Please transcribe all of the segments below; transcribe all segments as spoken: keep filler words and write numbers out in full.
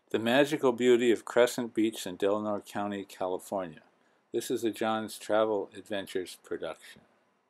The magical beauty of Crescent Beach in Del Norte County, California. This is a John's Travel Adventures production.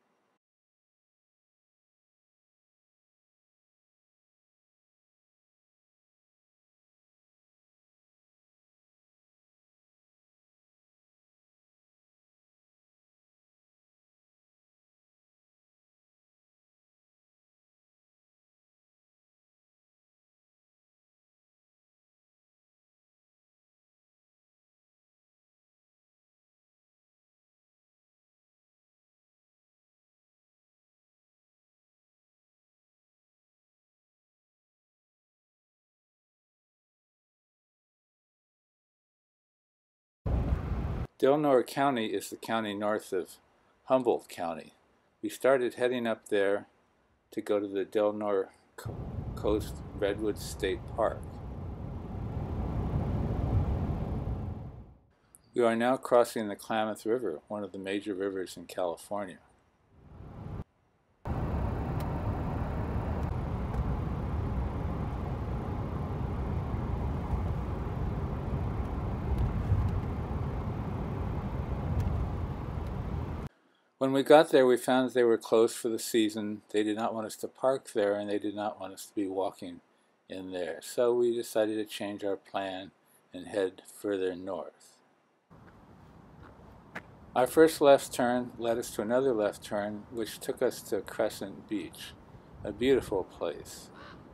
Del Norte County is the county north of Humboldt County. We started heading up there to go to the Del Norte Coast Redwood State Park. We are now crossing the Klamath River, one of the major rivers in California. When we got there, we found they were closed for the season. They did not want us to park there, and they did not want us to be walking in there. So we decided to change our plan and head further north. Our first left turn led us to another left turn, which took us to Crescent Beach, a beautiful place.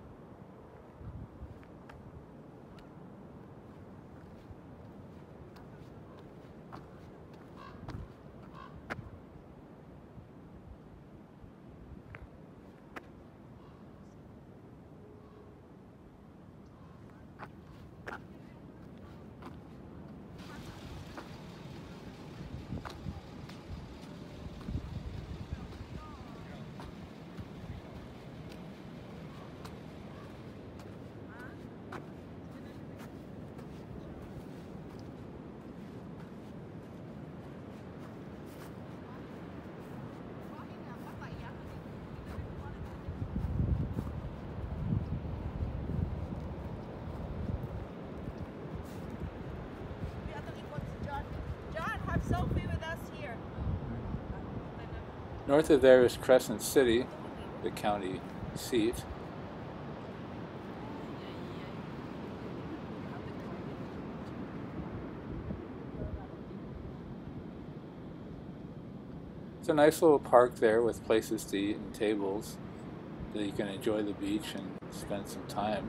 North of there is Crescent City, the county seat. It's a nice little park there with places to eat and tables that you can enjoy the beach and spend some time.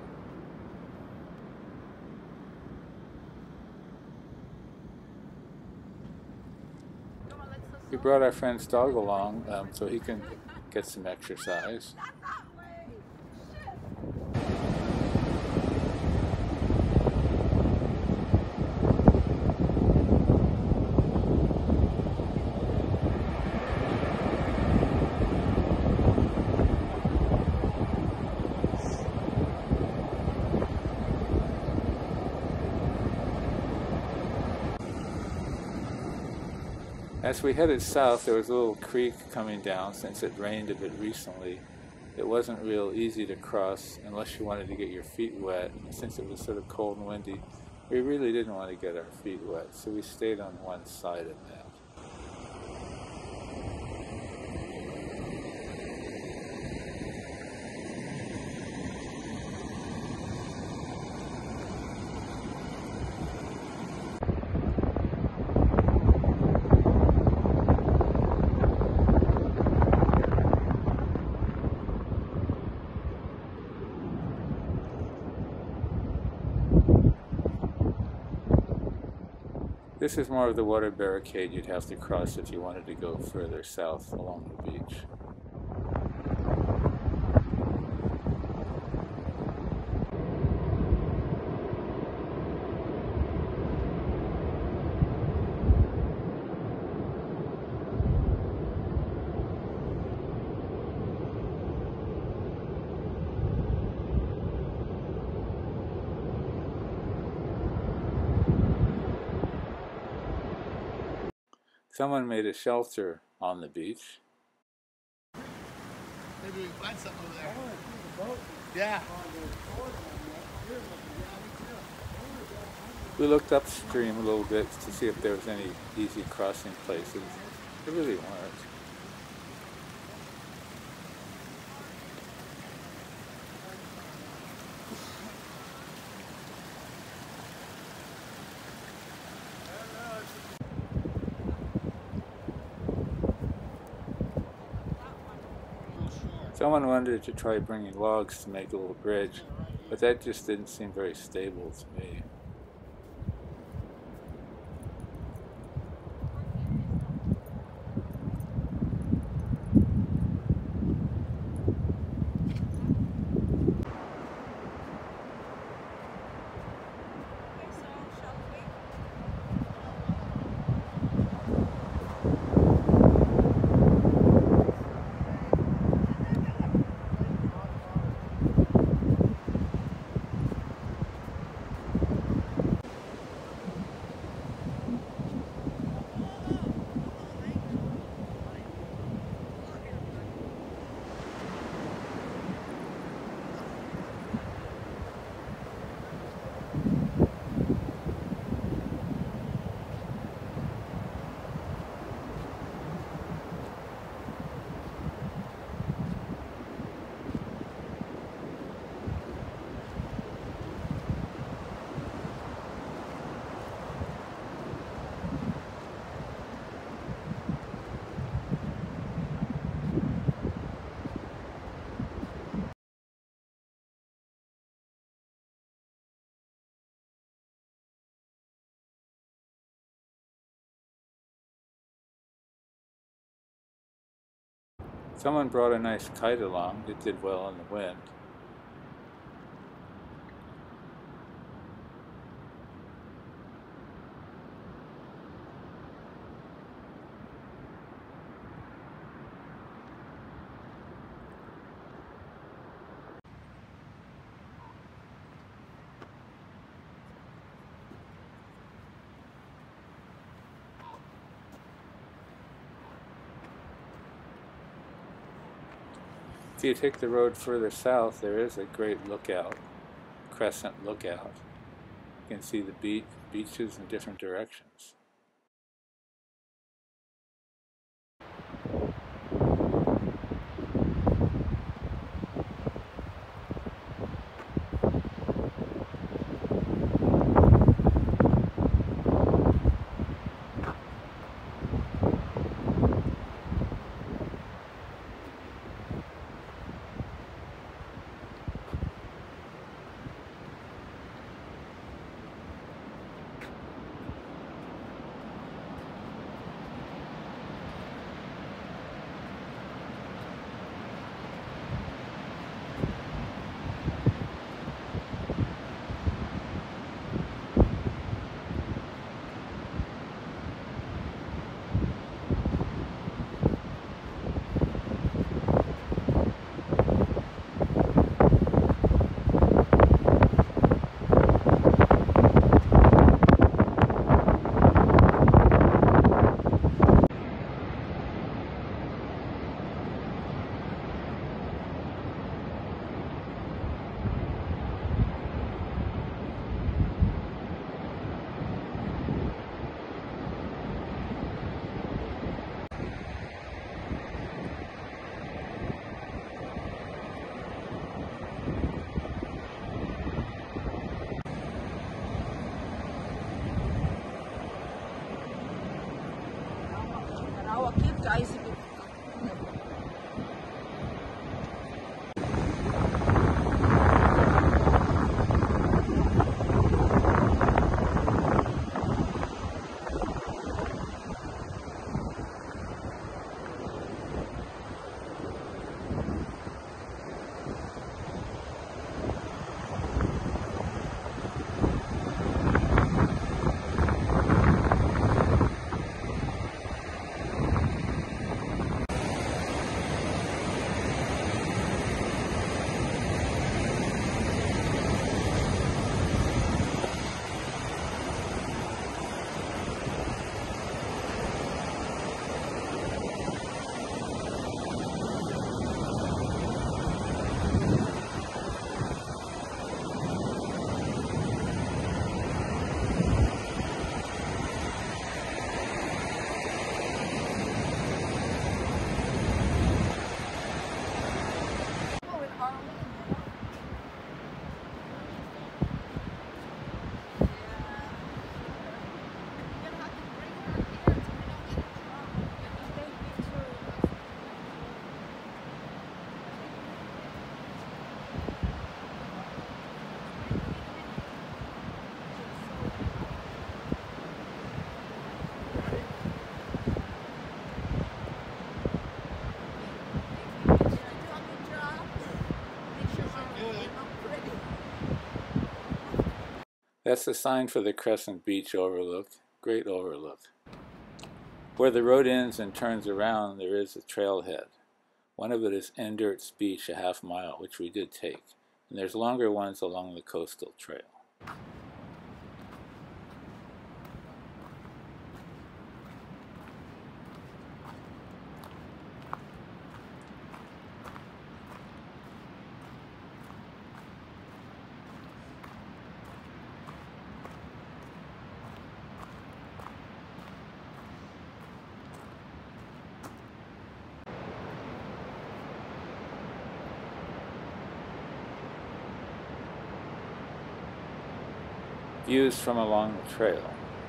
We brought our friend's dog along um, so he can get some exercise. As we headed south, there was a little creek coming down. Since it rained a bit recently, it wasn't real easy to cross unless you wanted to get your feet wet. And since it was sort of cold and windy, we really didn't want to get our feet wet, so we stayed on one side of that. This is more of the water barricade you'd have to cross if you wanted to go further south along the beach. Someone made a shelter on the beach. Maybe we can find something over there. Oh, yeah. We looked upstream a little bit to see if there was any easy crossing places. There really weren't. Someone wanted to try bringing logs to make a little bridge, but that just didn't seem very stable to me. Someone brought a nice kite along. It did well in the wind. If you take the road further south, there is a great lookout, Crescent Lookout. You can see the beach, beaches in different directions. That's the sign for the Crescent Beach Overlook. Great overlook. Where the road ends and turns around, there is a trailhead. One of it is Enderts Beach, a half mile, which we did take. And there's longer ones along the coastal trail. Views from along the trail.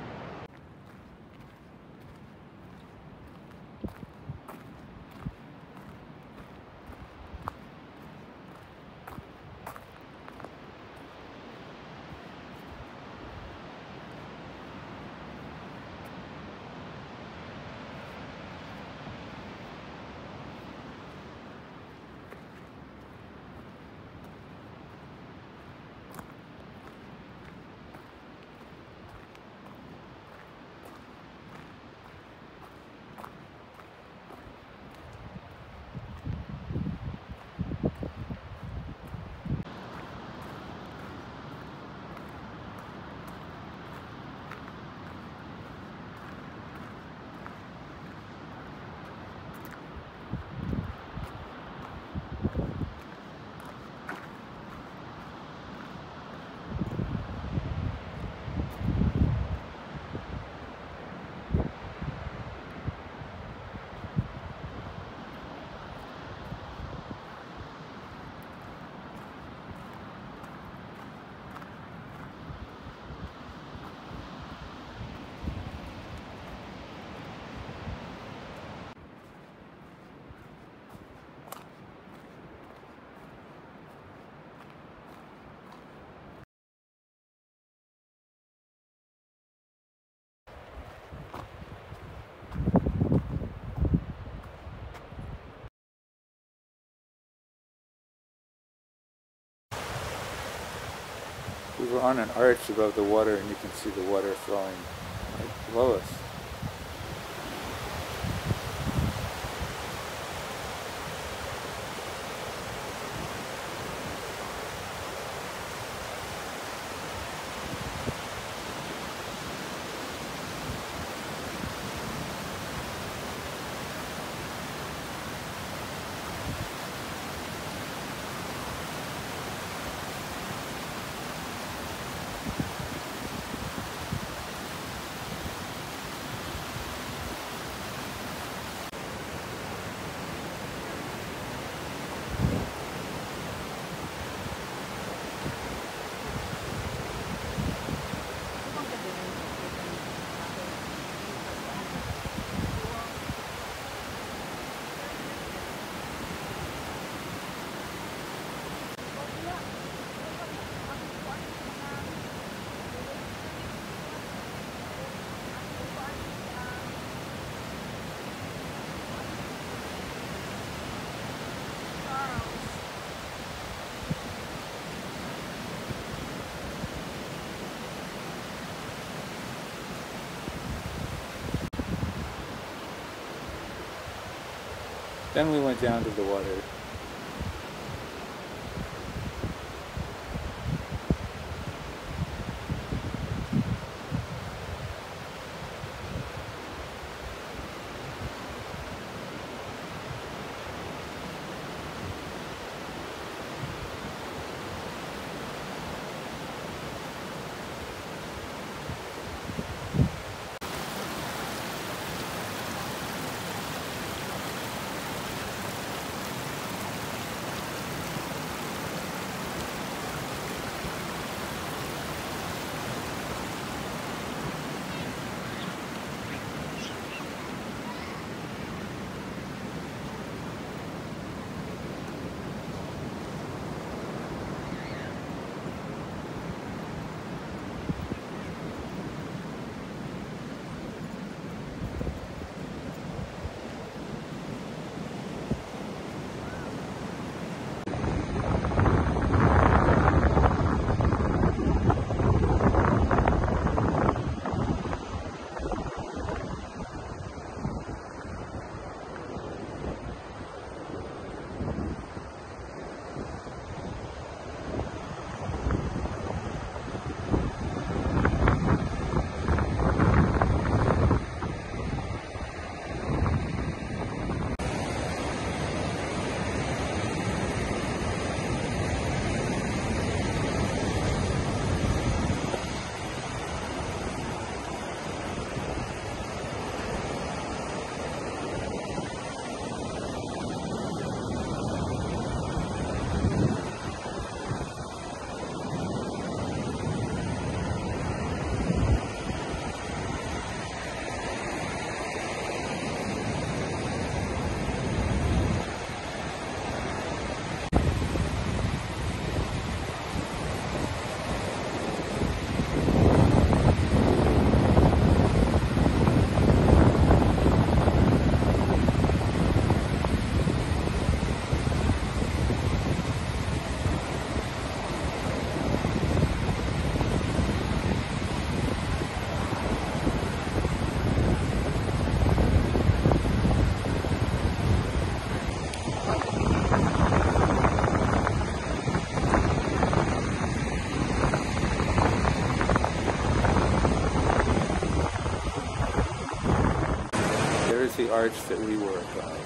We were on an arch above the water, and you can see the water flowing right below us. Then we went down to the water. arch that we were above.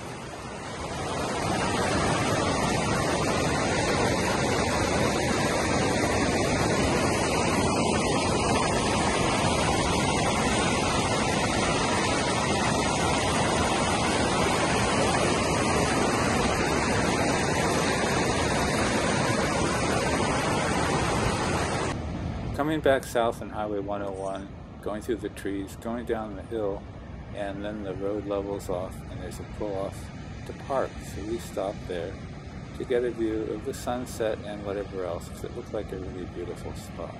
Coming back south on Highway one oh one, going through the trees, going down the hill, and then the road levels off and there's a pull off to park. So we stopped there to get a view of the sunset and whatever else, because it looked like a really beautiful spot.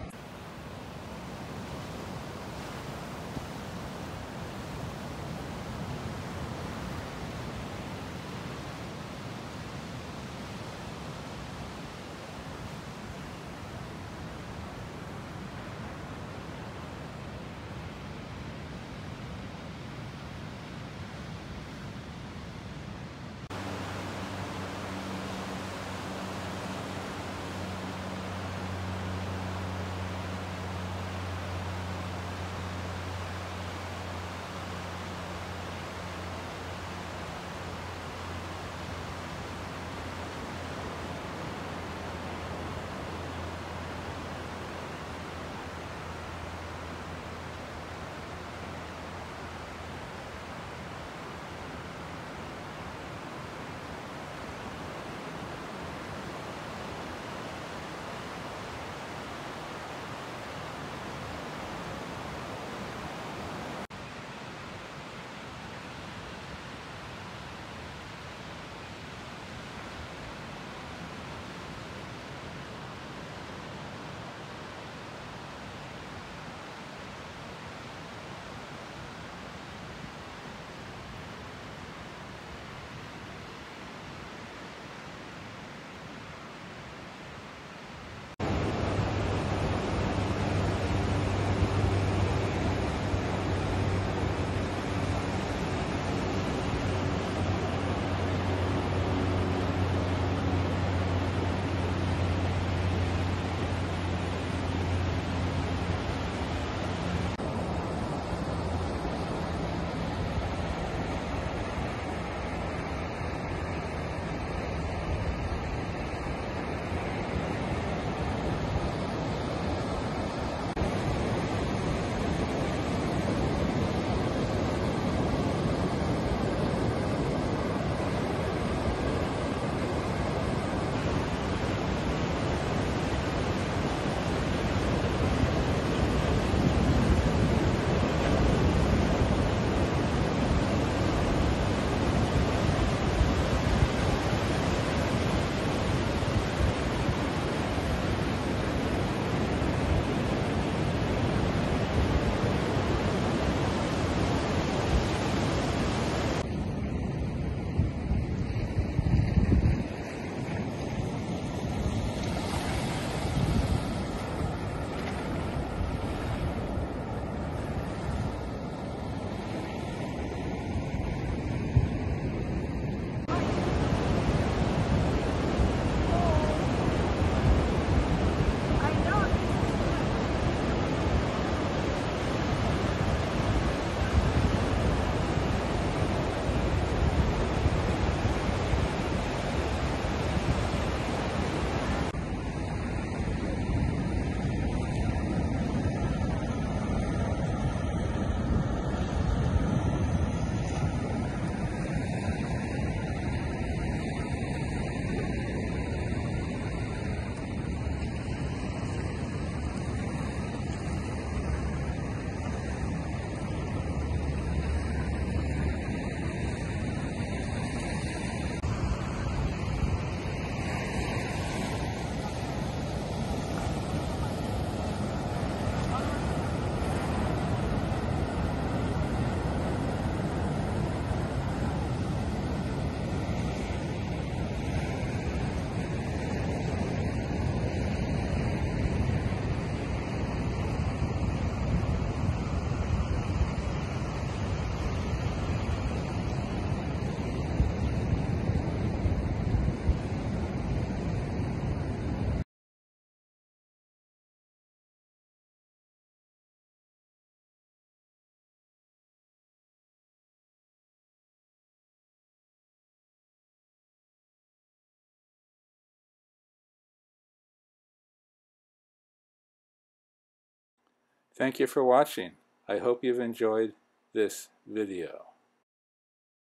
Thank you for watching. I hope you've enjoyed this video.